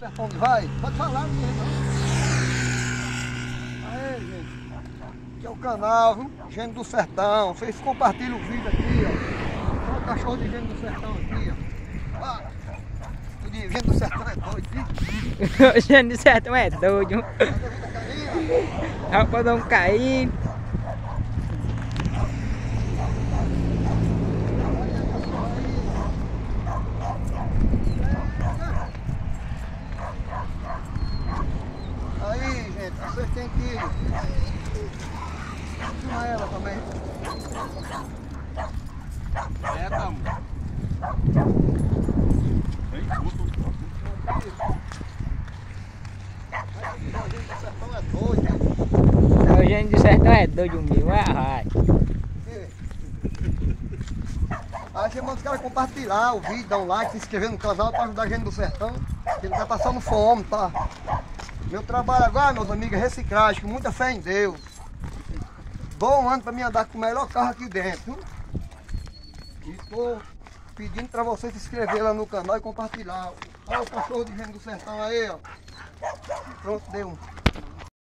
Sertão onde vai? Pode falar, não tem não. Aí, gente. Aqui é o canal, viu? Gênio do Sertão. Vocês compartilham o vídeo aqui, ó. Olha o cachorro de Gênio do Sertão aqui, ó. Olha. O de Gênio do Sertão é doido, viu? O Gênio do Sertão é doido. Dá pra dar um cair. Aí, gente, vocês têm que filmar ela também. É, calma. O Gênio do Sertão é doido mesmo, vai. Aí você manda os caras compartilhar o vídeo, dar um like, se inscrever no canal para ajudar a gente do sertão. Que ele tá passando fome, tá? Meu trabalho agora, meus amigos, é reciclagem, com muita fé em Deus. Bom ano para mim andar com o melhor carro aqui dentro. E tô pedindo para vocês se inscrever lá no canal e compartilhar. Olha o cachorro de Gênio do Sertão aí, ó. Pronto, deu um.